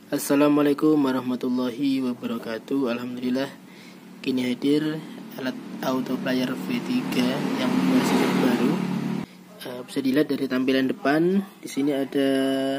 Assalamualaikum warahmatullahi wabarakatuh. Alhamdulillah kini hadir alat auto player V3 yang versi terbaru. Bisa dilihat dari tampilan depan. Di sini ada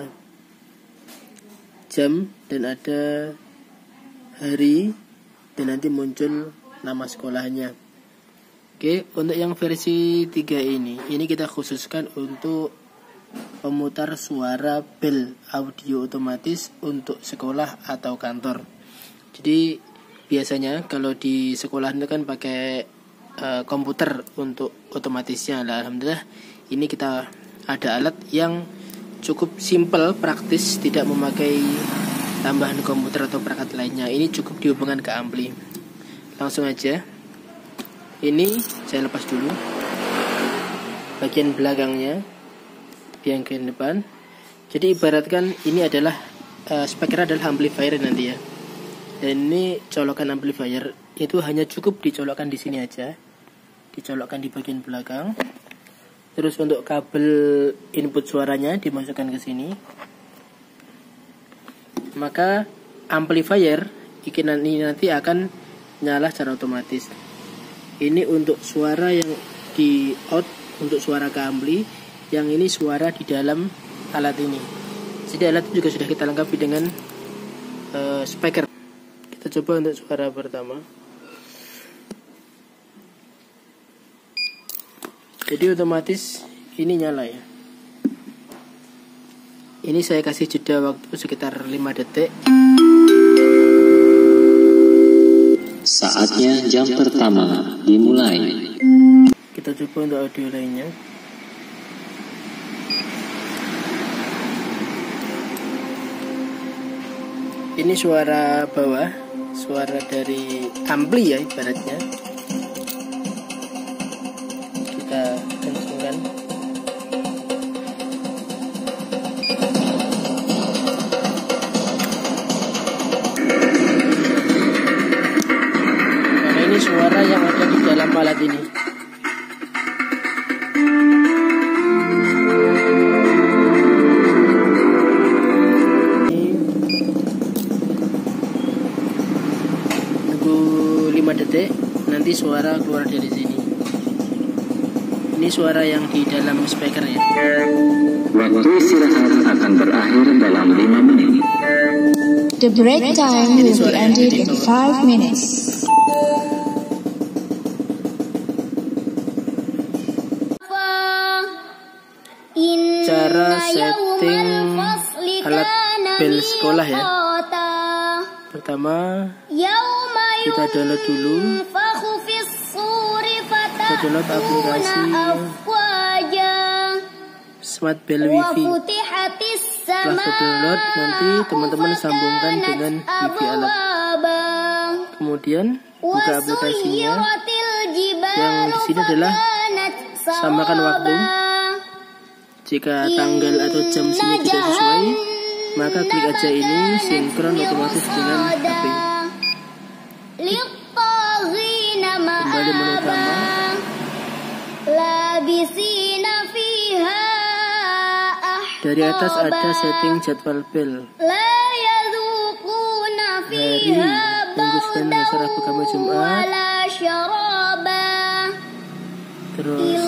jam dan ada hari dan nanti muncul nama sekolahnya. Oke, untuk yang versi 3 ini kita khususkan untuk pemutar suara bel audio otomatis untuk sekolah atau kantor. Jadi biasanya kalau di sekolah itu kan pakai komputer untuk otomatisnya. Nah, alhamdulillah ini kita ada alat yang cukup simple, praktis, tidak memakai tambahan komputer atau perangkat lainnya. Ini cukup dihubungkan ke ampli. Langsung aja. Ini saya lepas dulu bagian belakangnya, bagian depan. Jadi ibaratkan ini adalah speaker adalah amplifier nanti ya. Dan ini colokan amplifier itu hanya cukup dicolokkan di sini aja, dicolokkan di bagian belakang. Terus untuk kabel input suaranya dimasukkan ke sini. Maka amplifier ini nanti akan nyala secara otomatis. Ini untuk suara yang di out, untuk suara ke ampli. Yang ini suara di dalam alat ini. Jadi alat itu juga sudah kita lengkapi dengan speaker. Kita coba untuk suara pertama. Jadi otomatis ini nyala ya. Ini saya kasih jeda waktu sekitar 5 detik. Saatnya jam pertama dimulai. Kita coba untuk audio lainnya. Ini suara bawah, suara dari ampli ya ibaratnya. Kita kencangkan. Nah, ini suara yang ada di dalam alat ini. Detik nanti suara keluar dari sini. Ini suara yang di dalam speaker ya. Waktu istirahat akan berakhir dalam 5 menit. The break time will be ended in 5 minutes. Cara setting alat bel sekolah ya. Pertama kita download dulu. Kita download aplikasi Smart Bell Wifi. Setelah kita download, nanti teman-teman sambungkan dengan wifi alat. Kemudian buka aplikasinya. Yang di sini adalah samakan waktu. Jika tanggal atau jam sini tidak sesuai, maka klik aja ini sinkron otomatis dengan HP. Kembali menu utama. Dari atas ada setting jadwal bel. Hari Minggu, Senin, Selasa, Rabu, Kamis, Jumat. Terus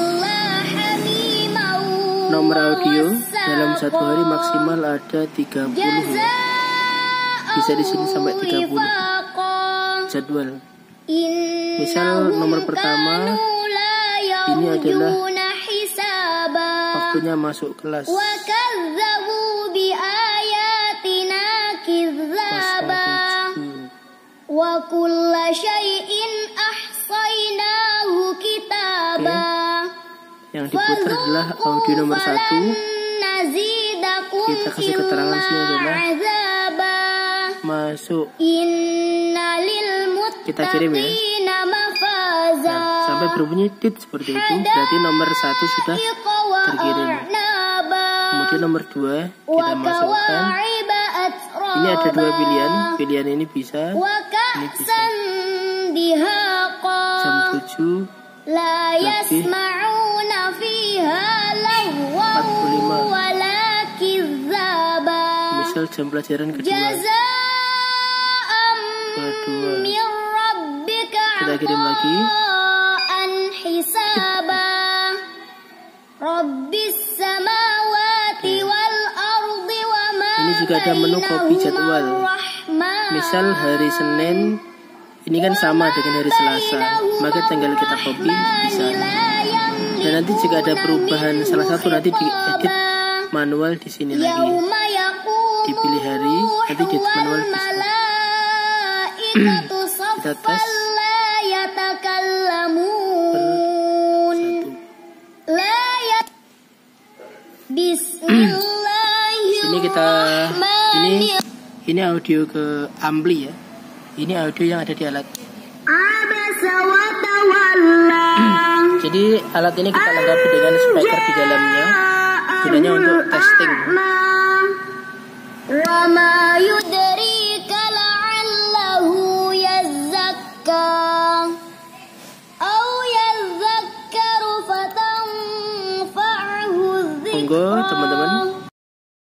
nomor audio dalam satu hari maksimal ada 30 ya. Bisa di sini sampai 30 jadwal. Misal nomor pertama ini adalah waktunya masuk kelas. Yang diputar adalah audio nomor 1. Kita kasih keterangan sini adalah masuk. Kita kirim ya. Nah, sampai berbunyi tit seperti itu, berarti nomor 1 sudah terkirim. Kemudian nomor 2 kita masukkan. Ini ada 2 pilihan. Pilihan ini bisa, ini bisa. Jam 7 lebih 45. Misal misal jam pelajaran kedua. Kita kirim lagi. Ini juga ada menu copy jadwal. Misal hari Senin ini kan sama dengan hari Selasa, maka tinggal kita copy bisa. Dan nanti jika ada perubahan salah satu nanti diedit manual di sini lagi. Dipilih hari, nanti di manual bisa. Kita tes. Sini kita ini audio ke ampli ya. Ini audio yang ada di alat. Jadi alat ini kita lengkapi dengan speaker di dalamnya, gunanya untuk testing. Monggo teman-teman.